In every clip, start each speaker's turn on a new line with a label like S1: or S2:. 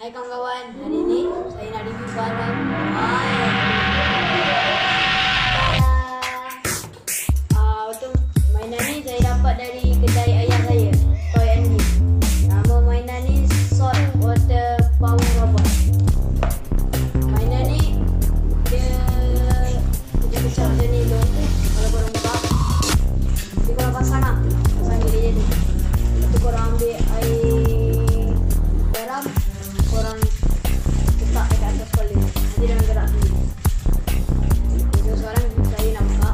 S1: Hai kawan-kawan, hari ini saya nak review barang. Untuk mainan ni saya dapat dari kedai ayah saya, Toy and Gift. Nama mainan ni Salt Water Power Robot. Mainan ni dia kecil-kecil macam ni tu. Kalau korang buka, nanti korang pasang dia jadi. Lepas tu korang ambil air garam, korang letak dekat atas kepala. Nanti dia akan gerak sendiri. So sekarang saya nak buka.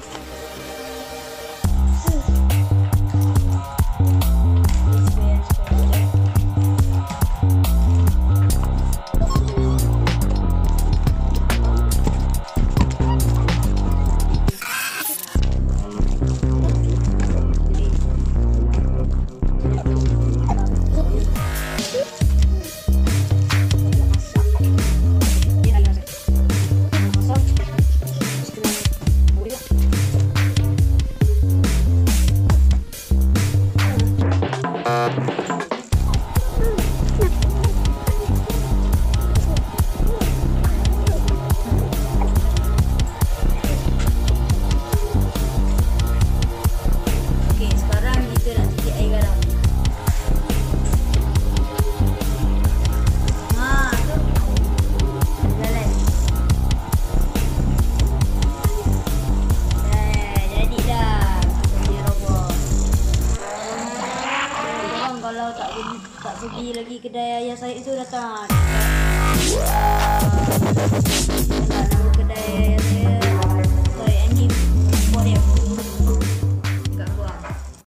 S1: Kalau tak pergi lagi kedai ayah saya itu datang. Nama kedai ayah